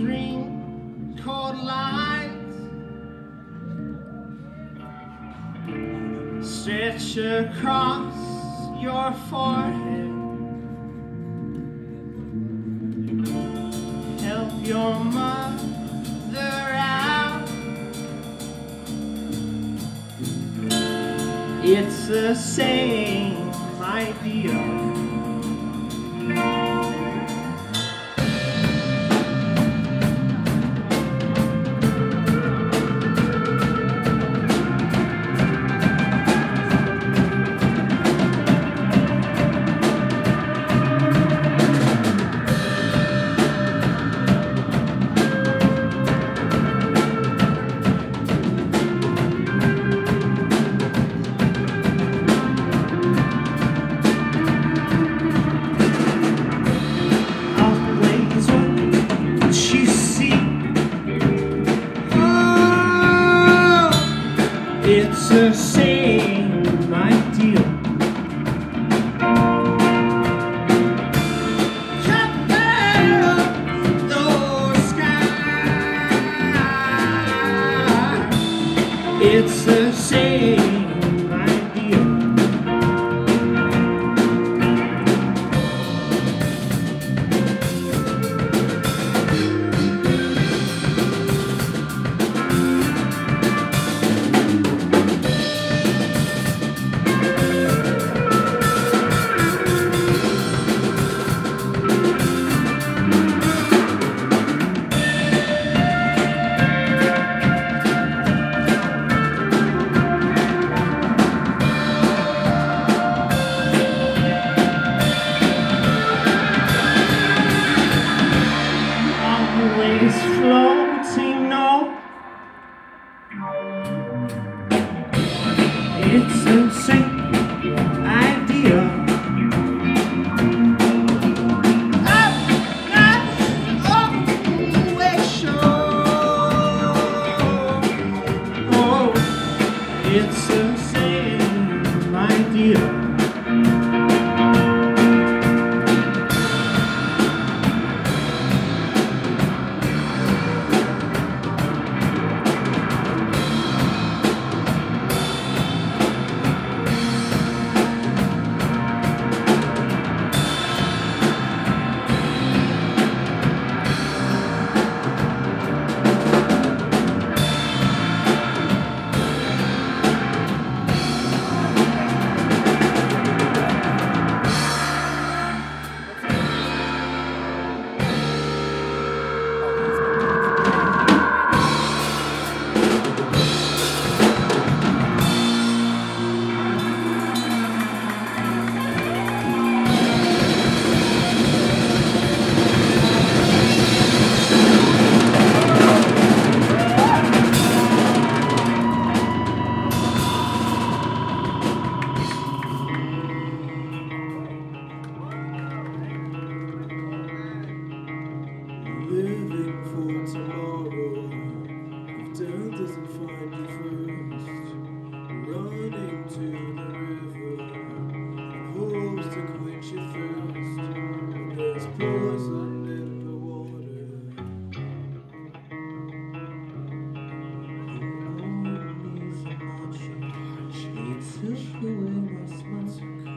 string chord lines stretch across your forehead. Help your mother out. It's the same idea. It's the same idea. Cover those skies. It's the same idea. Floating, no. It's the same idea. I'm not always sure. Oh, it's the same idea. Living for tomorrow, if death doesn't find you first, running to the river in hopes to quench your thirst. When there's poison in the water, it took away my smoke.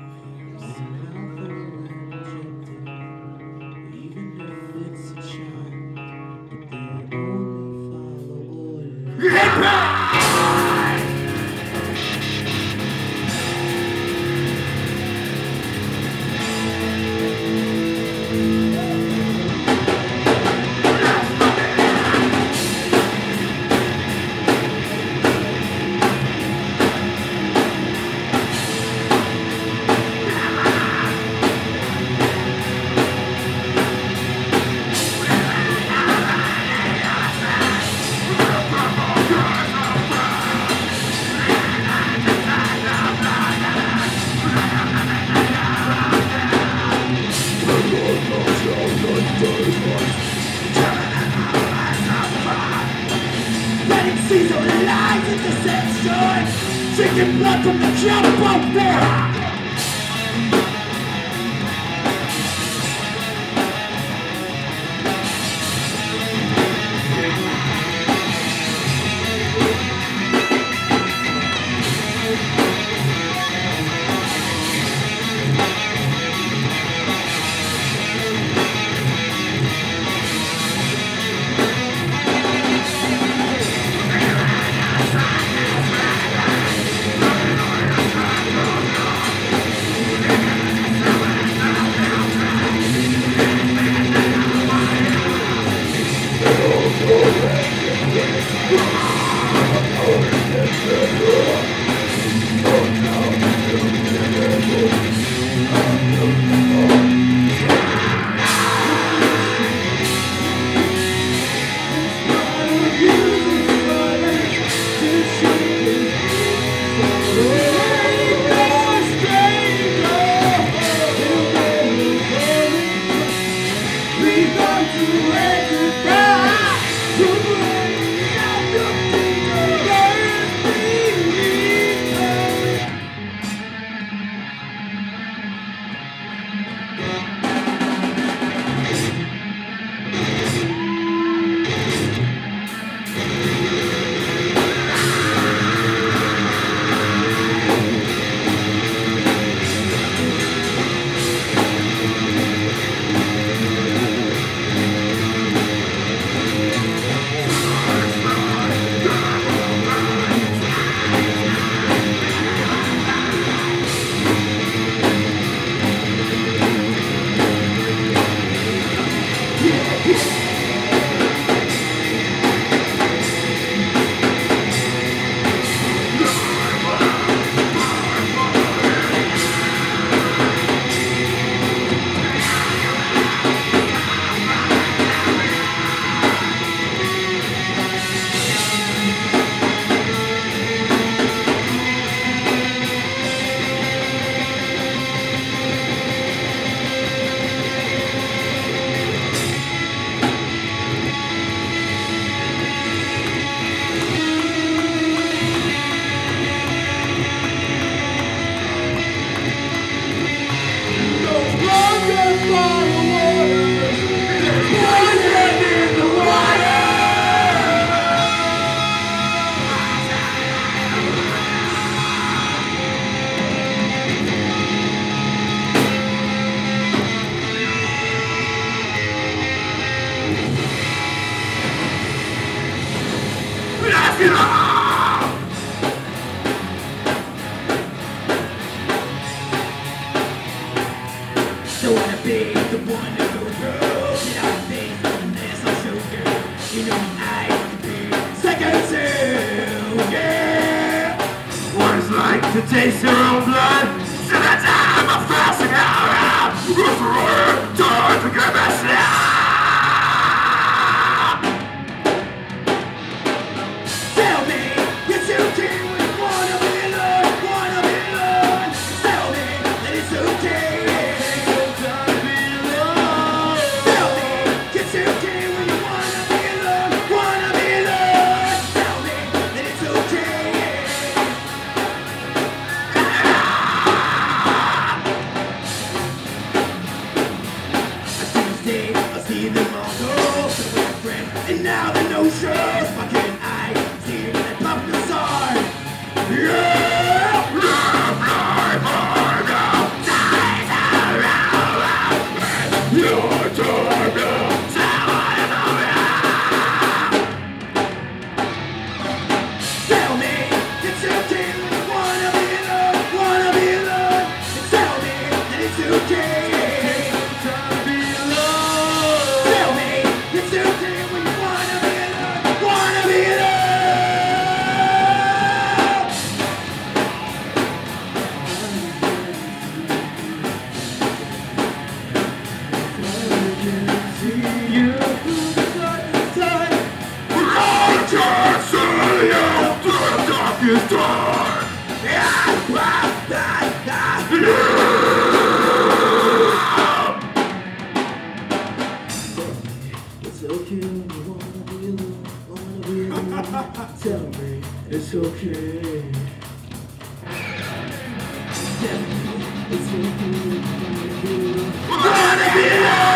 Drinking blood from the jumbo there. wanna be the one to go through. You know things from this I'll show you. You know I can be second to, yeah. What it's like to taste your own blood. To the time I'm passing out. Who's the word? Time to get messed up. Tell me it's okay when you wanna be alone, wanna be alone. Tell me that it's okay. Tell me it's okay when you wanna be alone, wanna be alone. Tell me that it's okay. I see them all go, so with a friend, and now the no shows. Why couldn't I see when they pop the star? Yeah! Your time now. Tell me it's okay when you wanna be alone, wanna be alone. And tell me that it's okay. Tell me it's okay when you wanna be alone, wanna be alone. Darkest dark. It's okay when you wanna be alone, wanna be alone. Tell me it's okay. Tell me it's okay when you wanna be alone.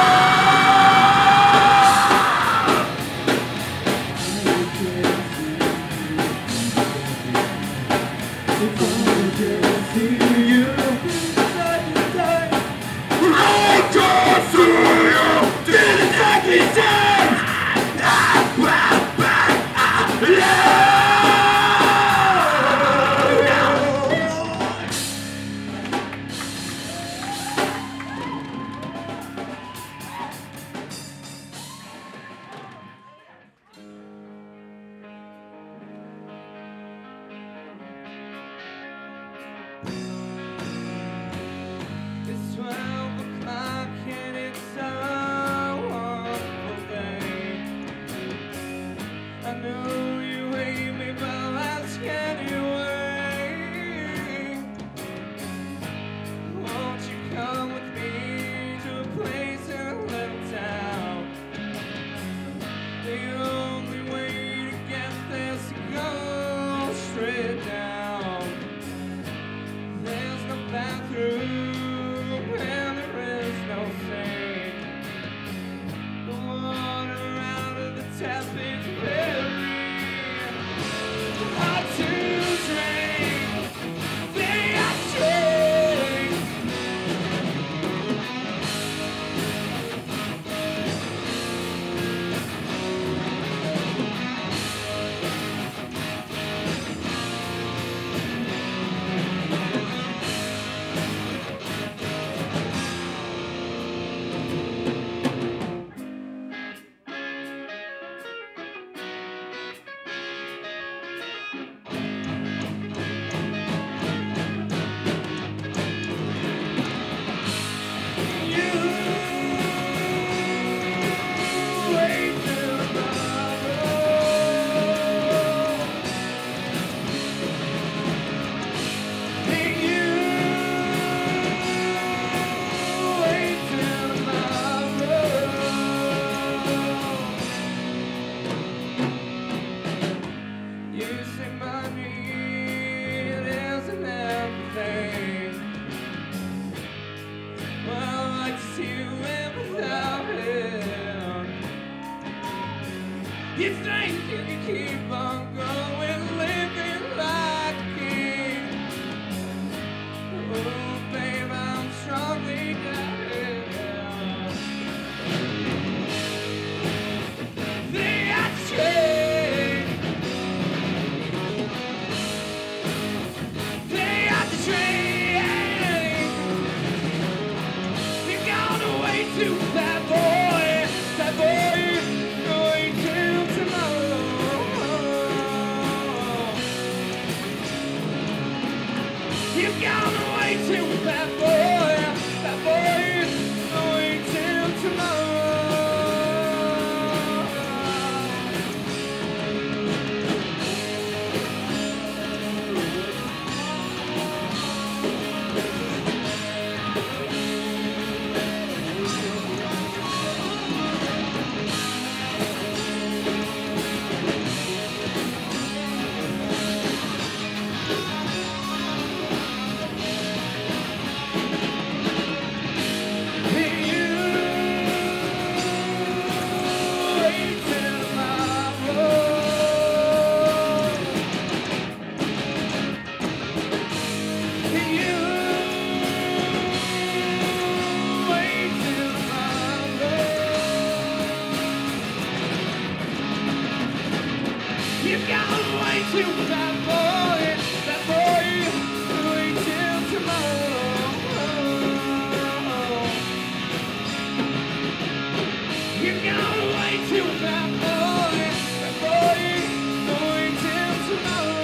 It's 12 o'clock and it's a wonderful day. I know you hate me, but I'll ask anyway. Won't you come with me to a place in a little town? The only way to get there is to go straight down. There's no bathroom and there is no sink. The water out of the tap is very hard to drink. They are drink. You think you can keep on going, living like a king? Oh, babe, I'm strongly down. They are trained. They are trained. too bad boy, going till tomorrow. You've gone away too bad boy, going till tomorrow. You've gone way too bad boy, wait till tomorrow. You've gone way too bad boy, wait till tomorrow.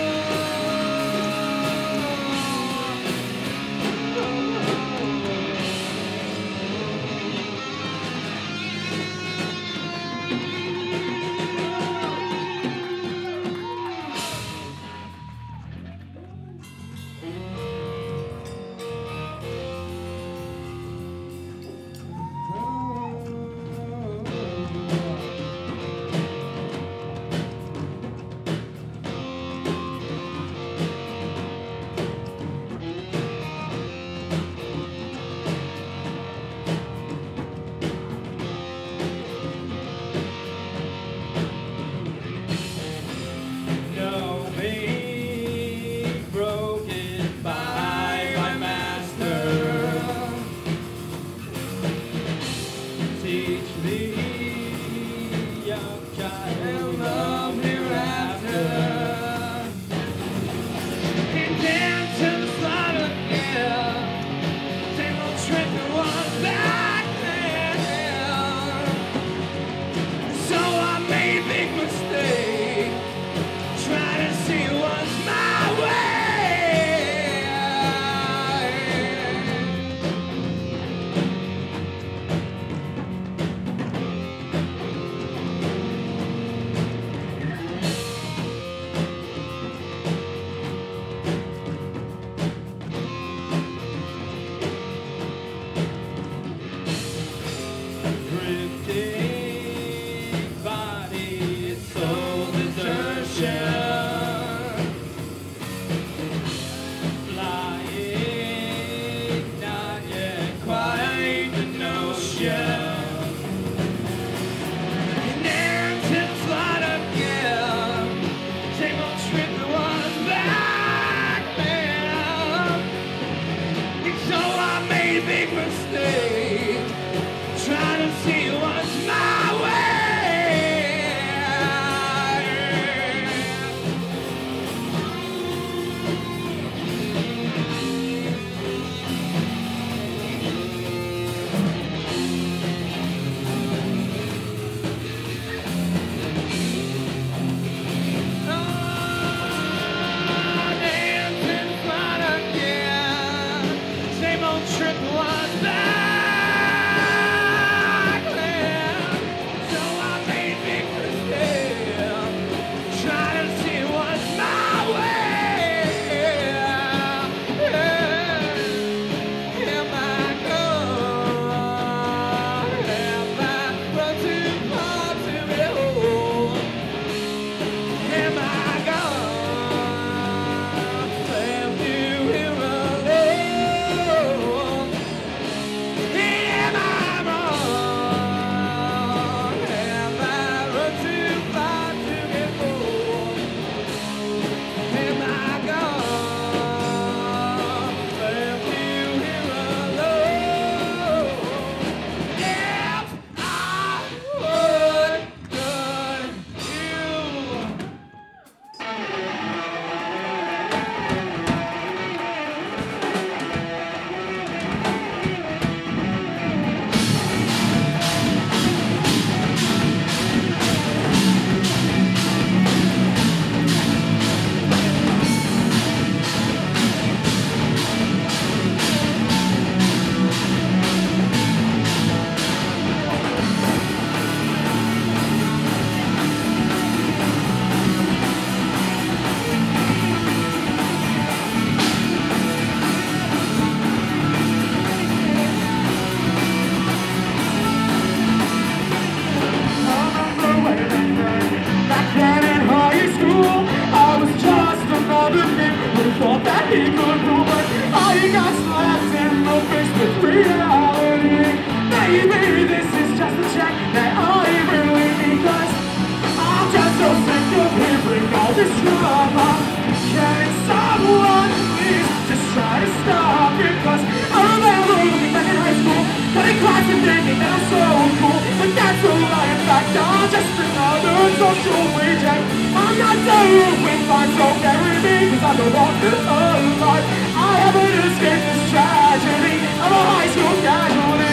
reality. Maybe this is just a check that I really need, 'cause I'm just so sick of hearing all this drama. Can someone please just try to stop it? 'Cause I remember looking back in high school, cutting class and thinking that I'm so cool, but that's a lie. In fact, I'm just another social reject. I'm not doing fine, so bury me, 'cause I'm no longer alive. I haven't escaped this tragedy. I'm a high school casualty.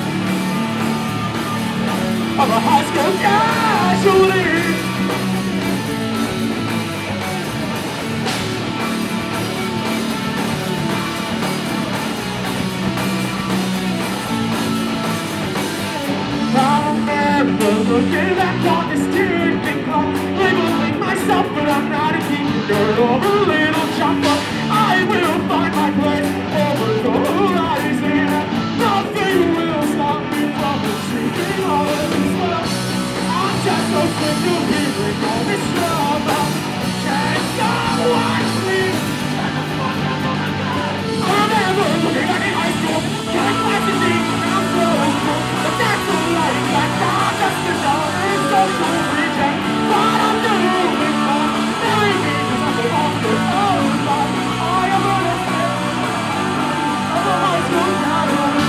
I'm a high school casualty. I remember looking back on this ticking clock, labeling myself, but I'm not a keeper of a little chopper. I will find my place over the horizon. Nothing will stop me from achieving all of this love. I'm just so sick of hearing all this drama. Can someone please shut the fuck up? Oh my God. I remember looking back in high school, killing classes, thinking I'm so cool, but that's a lie. In fact, I'm just another social reject. But I'm doing fine. Bury me, 'cause I'm no longer alive. I am a high school casualty.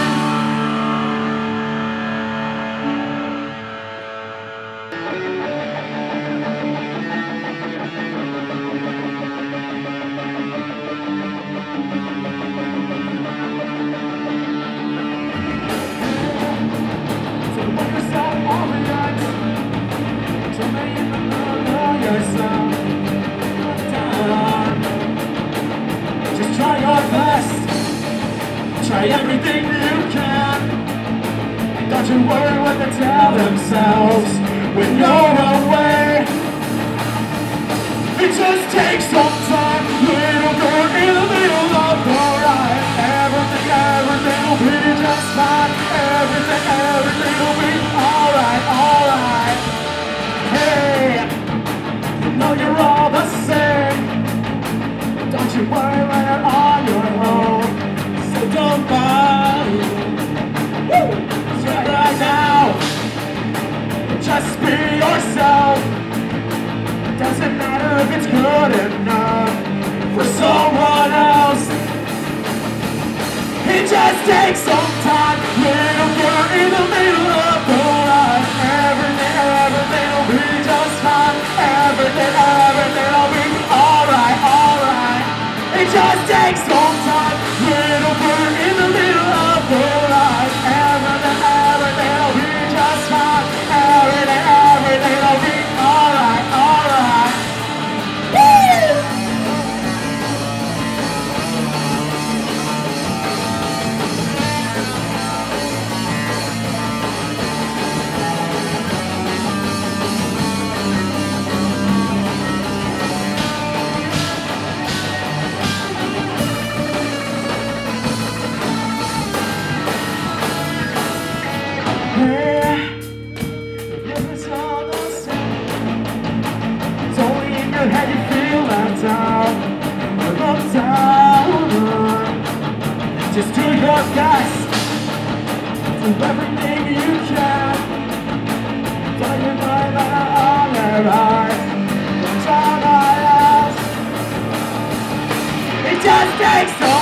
So put yourself on the edge. Tell me in the middle of yourself. Down. Just try your best. Try everything you can. And don't you worry what they tell themselves when you're away. It just takes some time. Little girl in the middle of the ride. Everything will be just fine. Everything will be alright, alright. Hey, you know you're all the same. Don't you worry when you're on your own. So don't bother. So right now, just be yourself. Doesn't matter if it's good enough for someone else. It just takes some time. Little girl in the middle of the ride. Everything will be just fine. Everything will be alright, alright. It just takes some time. Little girl in the middle of the ride. Everything will be just fine. Everything will be alright, alright. Woo! How you feel left out, left out. Just do your best, do everything you can. Tell your mind that I'm alright. Don't try my ass. It just takes so